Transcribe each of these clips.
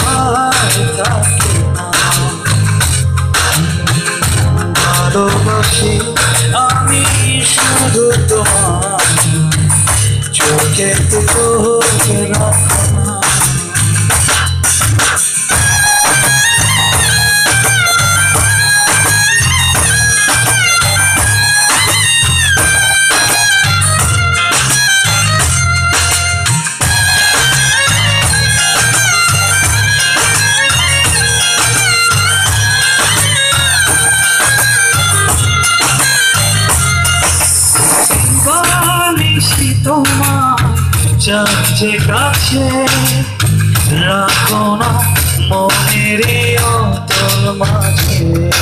আর থাকে না। ভালোবাসি আমি শুধু তোমায়, চোখেতে চোখে রাখো না। তোমায় চাচ্ছে কাছে, রাখো না মনের অতল মাঝে।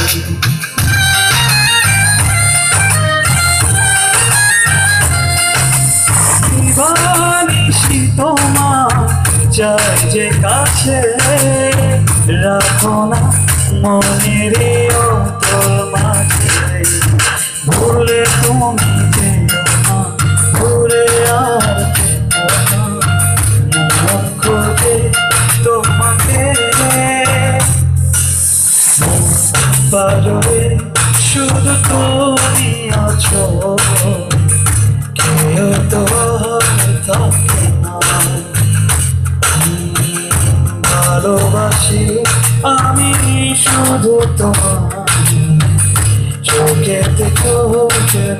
দিবানিশি তোমায় চাচ্ছে কাছে, রাখো না মনের অতল মাঝে। ভুলে তুমি যেও না, ভুলে আর মন খোঁজে তোমাকে। পারবে শুধু তুমি আছো, কেউ তো থাকে না। ভালোবাসি আমি শুধু তোমায়, চোখেতে চোখে